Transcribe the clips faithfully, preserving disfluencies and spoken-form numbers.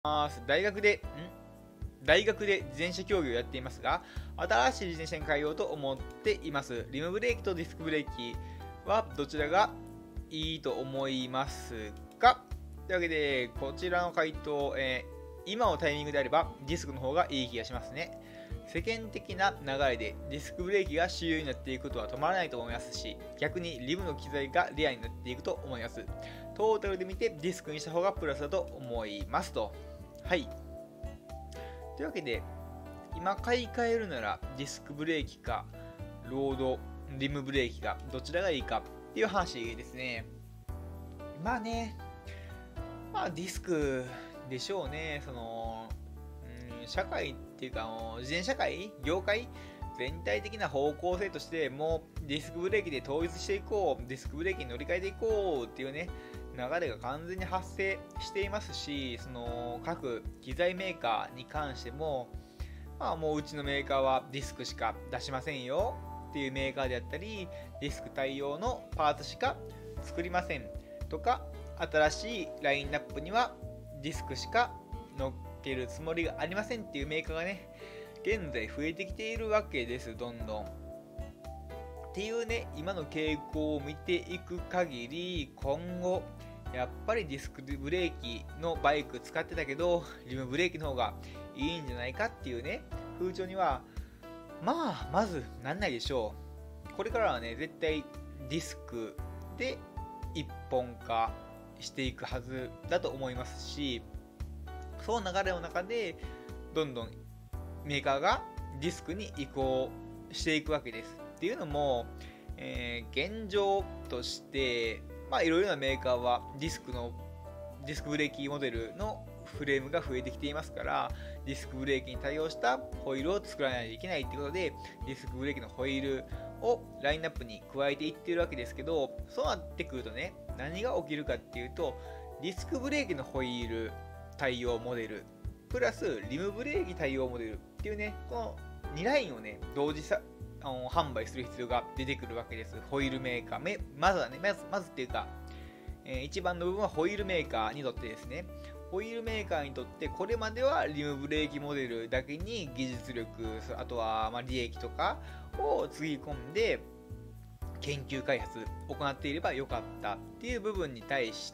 ます。大学で、ん大学で自転車競技をやっていますが、新しい自転車に変えようと思っています。リムブレーキとディスクブレーキはどちらがいいと思いますか？というわけで、こちらの回答、えー、今のタイミングであればディスクの方がいい気がしますね。世間的な流れでディスクブレーキが主流になっていくことは止まらないと思いますし、逆にリムの機材がレアになっていくと思います。トータルで見てディスクにした方がプラスだと思いますと。はい。というわけで、今買い替えるならディスクブレーキかロードリムブレーキかどちらがいいかっていう話ですね。まあね、まあディスクでしょうね。その、うん、社会っていうか、自転車界業界全体的な方向性としてもうディスクブレーキで統一していこう、ディスクブレーキに乗り換えていこうっていうね、流れが完全に発生していますし、その各機材メーカーに関しても、まあ、もううちのメーカーはディスクしか出しませんよっていうメーカーであったり、ディスク対応のパーツしか作りませんとか、新しいラインナップにはディスクしか乗っけるつもりがありませんっていうメーカーがね、現在増えてきているわけです。どんどんっていうね、今の傾向を見ていく限り、今後やっぱりディスクブレーキのバイク使ってたけどリムブレーキの方がいいんじゃないかっていうね、風潮にはまあまずなんないでしょう。これからはね、絶対ディスクで一本化していくはずだと思いますし、その流れの中でどんどんメーカーがディスクに移行していくわけです。っていうのも、えー、現状としてまあいろいろなメーカーはディスクのディスクブレーキモデルのフレームが増えてきていますから、ディスクブレーキに対応したホイールを作らないといけないっていうことで、ディスクブレーキのホイールをラインナップに加えていっているわけですけど、そうなってくるとね、何が起きるかっていうと、ディスクブレーキのホイール対応モデルプラスリムブレーキ対応モデルっていうね、このにラインをね同時さあの販売する必要が出てくるわけです。ホイールメーカーめまずはねまずまずっていうか、えー、一番の部分はホイールメーカーにとってですね、ホイールメーカーにとってこれまではリムブレーキモデルだけに技術力、あとはまあ利益とかをつぎ込んで研究開発を行っていればよかったっていう部分に対して、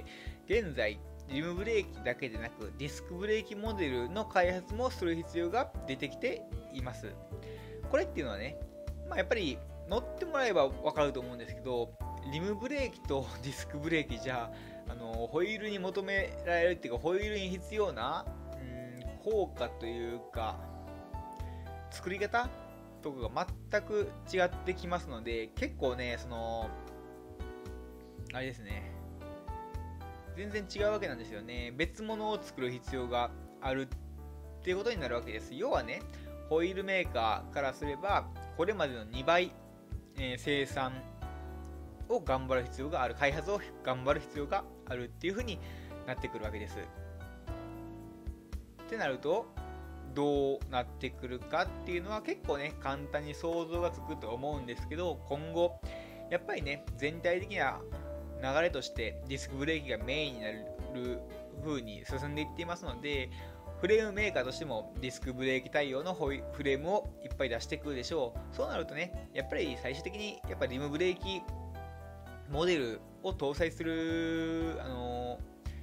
現在リムブレーキだけでなくディスクブレーキモデルの開発もする必要が出てきています。これっていうのはね、まあ、やっぱり乗ってもらえば分かると思うんですけど、リムブレーキとディスクブレーキじゃあのホイールに求められるっていうか、ホイールに必要なうん効果というか作り方とかが全く違ってきますので、結構ね、そのあれですね、全然違うわけなんですよね。別物を作る必要があるっていうことになるわけです。要はね、ホイールメーカーからすればこれまでのにばい、えー、生産を頑張る必要がある、開発を頑張る必要があるっていう風になってくるわけです。ってなるとどうなってくるかっていうのは結構ね簡単に想像がつくと思うんですけど、今後やっぱりね全体的な流れとしてディスクブレーキがメインになる風に進んでいっていますので、フレームメーカーとしてもディスクブレーキ対応のフレームをいっぱい出してくるでしょう。そうなるとね、やっぱり最終的にやっぱリムブレーキモデルを搭載するあの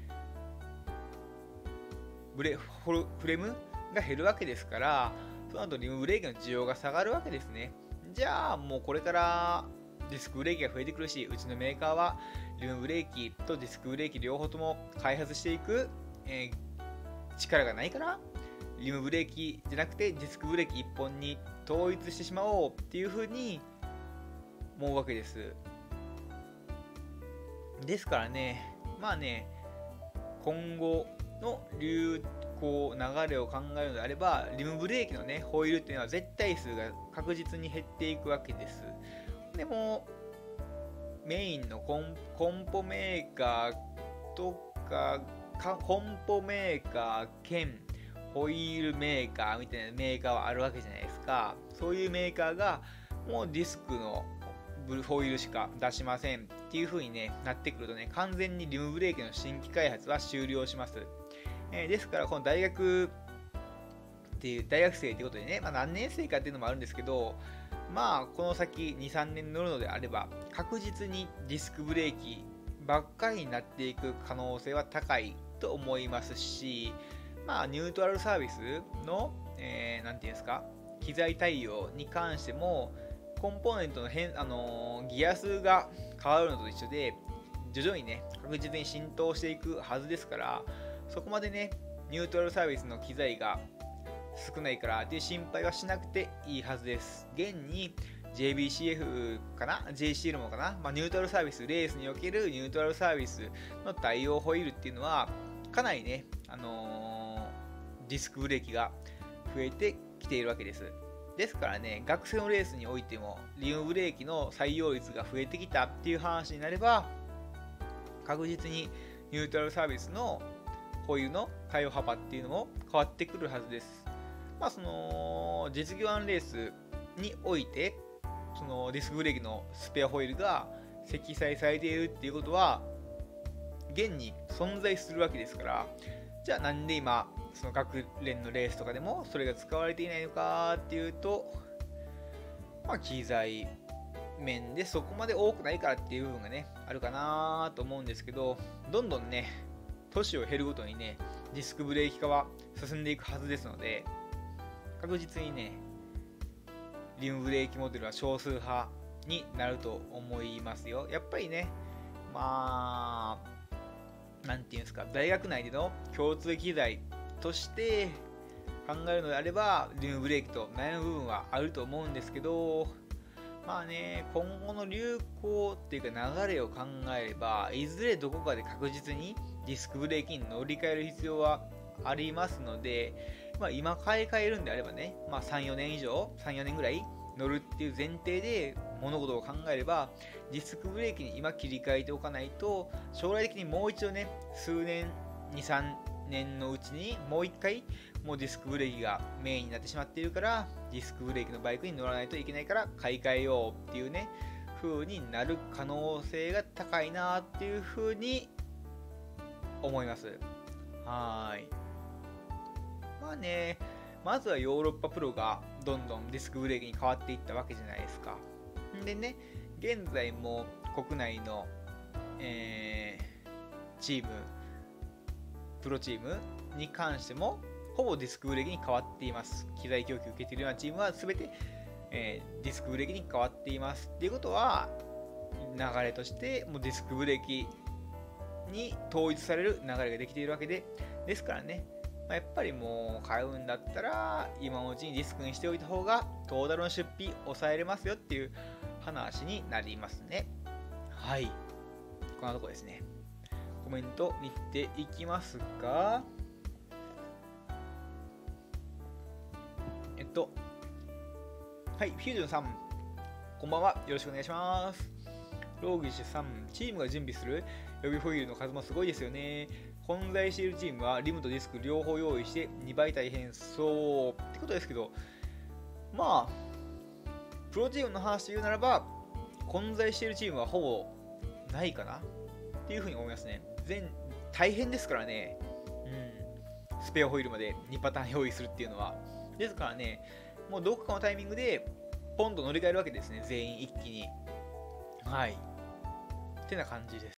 ブレフレームが減るわけですから、その後リムブレーキの需要が下がるわけですね。じゃあもうこれからディスクブレーキが増えてくるし、うちのメーカーはリムブレーキとディスクブレーキ両方とも開発していく、えー、力がないから、リムブレーキじゃなくてディスクブレーキ一本に統一してしまおうっていう風に思うわけです。ですからね、まあね、今後の流行流れを考えるのであれば、リムブレーキのねホイールっていうのは絶対数が確実に減っていくわけです。でもメインのコン、コンポメーカーとかかコンポメーカー兼ホイールメーカーみたいなメーカーはあるわけじゃないですか。そういうメーカーがもうディスクのホイールしか出しませんっていう風に、ね、なってくるとね、完全にリムブレーキの新規開発は終了します。 えー、ですから、この大学っていう、大学生ということでね、まあ、何年生かっていうのもあるんですけど、まあ、この先に、さんねん乗るのであれば、確実にディスクブレーキばっかりになっていく可能性は高いと思いますし、まあ、ニュートラルサービスの、えー、なんていうんですか、機材対応に関しても、コンポーネントの変、あのー、ギア数が変わるのと一緒で、徐々にね、確実に浸透していくはずですから、そこまでね、ニュートラルサービスの機材が少ないからっていう心配はしなくていいはずです。現に ジェイビーシーエフ かな ジェイシーエル もかな、まあ、ニュートラルサービス、レースにおけるニュートラルサービスの対応ホイールっていうのは、かなりね、あのー、ディスクブレーキが増えてきているわけです。ですからね、学生のレースにおいても、リムブレーキの採用率が増えてきたっていう話になれば、確実にニュートラルサービスのホイールの対応幅っていうのも変わってくるはずです。まあ、その実業団レースにおいて、そのディスクブレーキのスペアホイールが積載されているっていうことは、現に存在するわけですから、じゃあなんで今、その学連のレースとかでもそれが使われていないのかっていうと、まあ、機材面でそこまで多くないからっていう部分がね、あるかなと思うんですけど、どんどんね、年を減るごとにね、ディスクブレーキ化は進んでいくはずですので、確実にね、リムブレーキモデルは少数派になると思いますよ。やっぱりね、まあ、なんていうんですか、大学内での共通機材として考えるのであれば、リムブレーキと悩む部分はあると思うんですけど、まあね、今後の流行っていうか流れを考えれば、いずれどこかで確実にディスクブレーキに乗り換える必要はありますので、まあ、今買い替えるんであればね、まあ、さん、よねん以上、さん、よねんぐらい乗るっていう前提で物事を考えれば、ディスクブレーキに今切り替えておかないと、将来的にもう一度ね、数年、に、さんねんのうちにもう一回、もうディスクブレーキがメインになってしまっているから、ディスクブレーキのバイクに乗らないといけないから買い替えようっていうね、風になる可能性が高いなっていう風に思います。はーい。まあね、まずはヨーロッパプロがどんどんディスクブレーキに変わっていったわけじゃないですか。んでね、現在も国内の、えー、チーム、プロチームに関しても、ほぼディスクブレーキに変わっています。機材供給を受けているようなチームは全て、えー、ディスクブレーキに変わっています。っていうことは、流れとしてもうディスクブレーキに統一される流れができているわけで、ですからね、まあ、やっぱりもう買うんだったら、今のうちにディスクにしておいた方が、トータルの出費抑えれますよっていう話になりますね。はい。こんなとこですね。コメント見ていきますが、えっと、はい、フュージョンさん、こんばんは。よろしくお願いします。ローギッシュさん、チームが準備する予備ホイールの数もすごいですよね。混在しているチームはリムとディスク両方用意してにばい大変そうってことですけど、まあ、プロチームの話で言うならば、混在しているチームはほぼないかなっていうふうに思いますね。全大変ですからね、うん、スペアホイールまでにパターン用意するっていうのは。ですからね、もうどこかのタイミングでポンと乗り換えるわけですね、全員一気に。はい。ってな感じです。